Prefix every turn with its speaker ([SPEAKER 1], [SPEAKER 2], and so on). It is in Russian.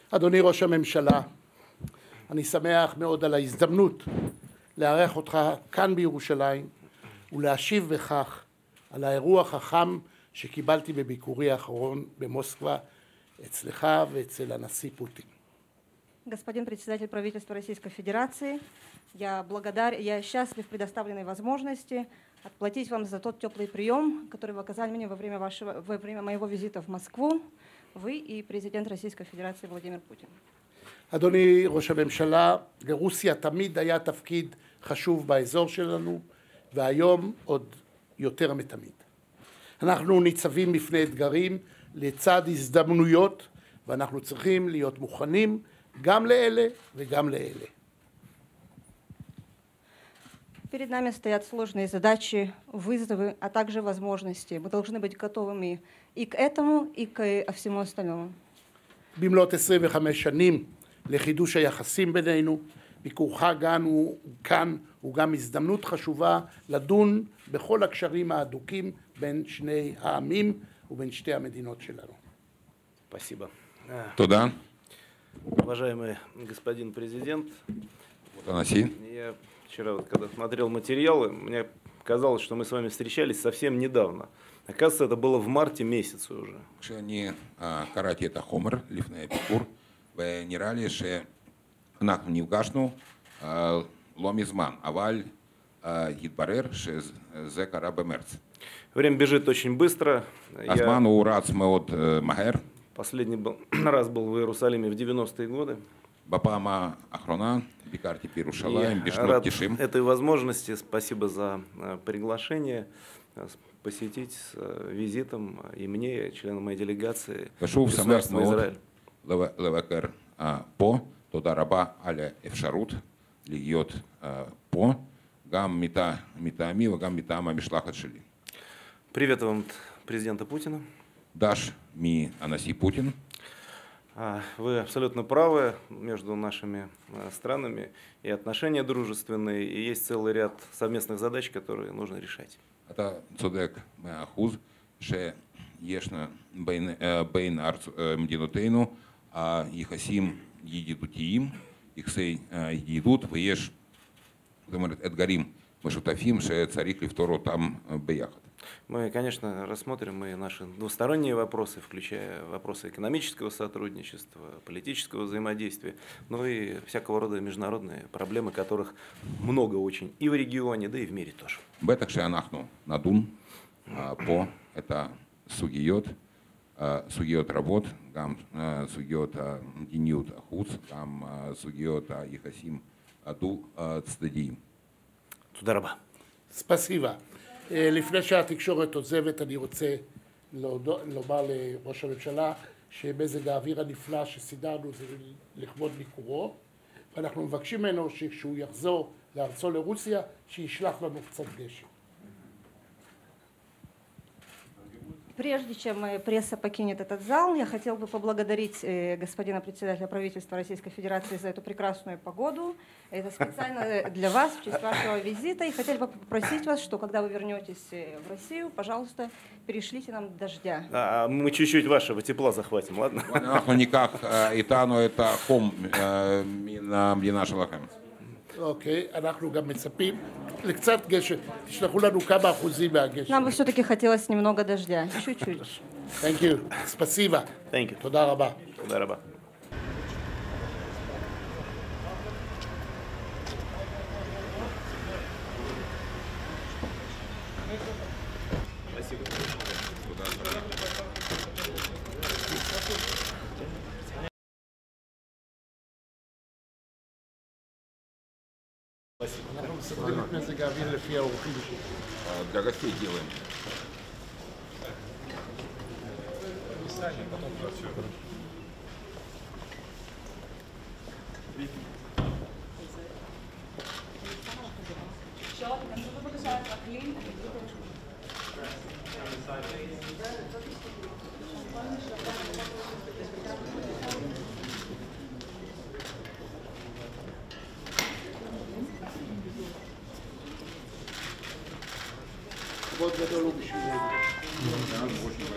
[SPEAKER 1] אדוני ראש הממשלה, אני שמח מאוד על ההזדמנות לארח אותך כאן בירושלים ולהשיב בכך על האירוח החם שקיבלתי בביקורי האחרון במוסקבה אצלך ואצל הנשיא פוטין.
[SPEAKER 2] Господин председатель правительства Российской Федерации, я счастлив предоставленной возможности отплатить вам за тот теплый прием, который вы оказали мне во время моего визита в Москву, вы и президент Российской Федерации Владимир Путин.
[SPEAKER 1] אדוני ראש הממשלה, לרוסיה תמיד היה תפקיד חשוב באזור שלנו, והיום עוד יותר מתמיד. אנחנו ניצבים בפני אתגרים לצד הזדמנויות, ואנחנו צריכים להיות מוכנים גם לאלה וגם לאלה.
[SPEAKER 2] Перед нами стоят сложные задачи, вызовы, а также возможности. Мы должны быть готовыми и к этому, и к всему остальному.
[SPEAKER 1] במלאת 25 שנים לחידוש היחסים בינינו, ביקורך כאן הוא גם הזדמנות חשובה לדון בכל הקשרים ההדוקים בין שני העמים ובין שתי המדינות שלנו.
[SPEAKER 3] Спасибо.
[SPEAKER 4] תודה.
[SPEAKER 3] Уважаемый господин президент,
[SPEAKER 4] הנשיא.
[SPEAKER 3] я вчера, когда смотрел материалы, мне казалось, что мы с вами встречались совсем недавно. Оказывается, это было в марте месяце уже.
[SPEAKER 4] כשאני קראתי את החומר לפני הביקור, ונראה לי שאנחנו נפגשנו לא מזמן, אבל התברר שזה קרה במרץ.
[SPEAKER 3] Время бежит очень быстро.
[SPEAKER 4] הזמן הוא רץ מאוד מהר.
[SPEAKER 3] Последний раз был в Иерусалиме в 90-е годы.
[SPEAKER 4] בפעם האחרונה ביקרתי בירושלים
[SPEAKER 3] Я
[SPEAKER 4] בשנות
[SPEAKER 3] рад
[SPEAKER 4] 90.
[SPEAKER 3] этой возможности. Спасибо за приглашение посетить с визитом и мне, и членам моей делегации,
[SPEAKER 4] ושוב שמח
[SPEAKER 3] государства
[SPEAKER 4] מאוד
[SPEAKER 3] Израиль.
[SPEAKER 4] לבקר פה. תודה רבה על האפשרות להיות פה, גם מטעמי וגם מטעם המשלחת שלי.
[SPEAKER 3] Привет вам от президента Путина.
[SPEAKER 4] דש מהנשיא פוטין.
[SPEAKER 3] Вы абсолютно правы, между нашими странами и отношения дружественные, и есть целый ряд совместных задач, которые нужно решать.
[SPEAKER 4] אתה צודק 100% שיש בין מדינותינו יחסים ידידותיים, יחסי ידידות, ויש זאת אומרת אתגרים משותפים שצריך לפתור אותם ביחד.
[SPEAKER 3] Мы, конечно, рассмотрим и наши двусторонние вопросы, включая вопросы экономического сотрудничества, политического взаимодействия, но и всякого рода международные проблемы, которых много очень и в регионе, да и в мире тоже.
[SPEAKER 4] בטח שאנחנו נדון פה את הסוגיות, סוגיות רבות, גם סוגיות מדיניות החוץ, גם סוגיות היחסים הדו-צדדיים.
[SPEAKER 3] תודה רבה.
[SPEAKER 1] ספסיבה. לפני שהתקשורת עוזבת, אני רוצה לומר לראש הממשלה שמזג האוויר הנפלא שסידרנו זה לכבוד ביקורו, ואנחנו מבקשים ממנו שכשהוא יחזור לארצו לרוסיה, שישלח לנו קצת גשם.
[SPEAKER 2] Прежде чем пресса покинет этот зал, я хотел бы поблагодарить господина председателя правительства Российской Федерации за эту прекрасную погоду. Это специально для вас, в честь вашего визита. И хотели бы попросить вас, что когда вы вернетесь в Россию, пожалуйста, перешлите нам дождя.
[SPEAKER 3] Мы чуть-чуть вашего тепла захватим, ладно?
[SPEAKER 4] אנחנו ניקח איתנו את החום מן המדינה שלכם.
[SPEAKER 1] אוקיי, אנחנו גם מצפים לקצת גשם. תשלחו לנו כמה אחוזים מהגשם.
[SPEAKER 2] Нам бы все-таки хотелось немного дождя, чуть-чуть.
[SPEAKER 1] Thank you. ספסיבה.
[SPEAKER 3] Thank you.
[SPEAKER 1] תודה רבה.
[SPEAKER 3] תודה רבה.
[SPEAKER 1] אנחנו מסדרים את מזג האוויר לפי האורחים.
[SPEAKER 4] Для гостей делаем.
[SPEAKER 1] כבוד גדול הוא בשבילנו.